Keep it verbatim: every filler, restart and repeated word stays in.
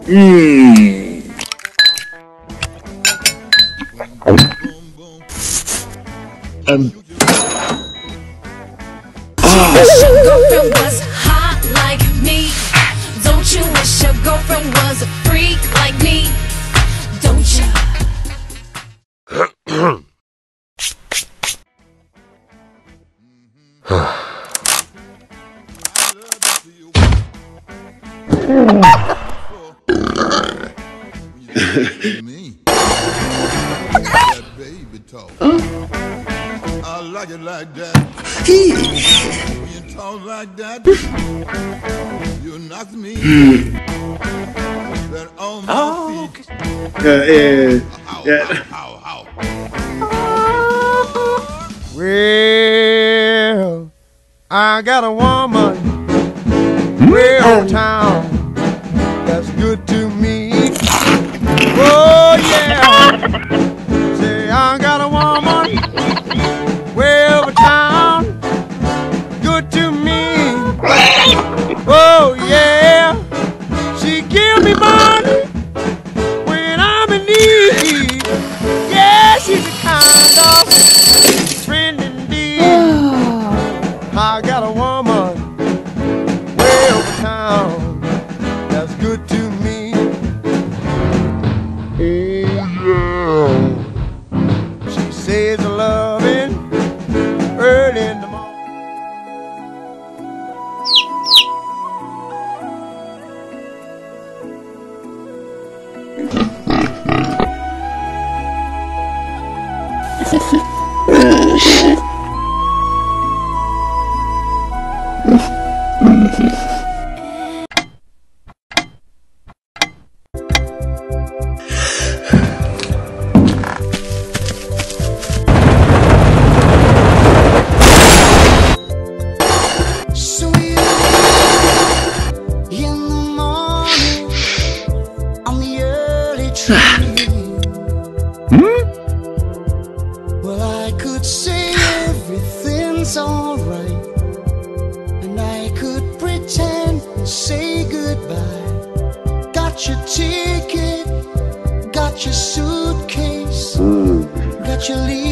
Mmm. Um. Wish your girlfriend was hot like me. Don't you wish your girlfriend was a freak like me? Don't you? I like it like that. When you talk like that, you knock me that on my Oh, feet. yeah, yeah, How, yeah. how, how, how. Well, I got a woman way on town that's good to me. Oh yeah, say I got a woman way over town, good to me. Oh yeah, she give me money when I'm in need. Yeah, she's the kind of friend indeed. I got a woman way over town that's good to me. Oh yeah, she says loving early in the morning. Sweet in the morning on the early train. Well, I could say everything's alright, and I could pretend and say goodbye. Got your ticket, got your suitcase, got your leave.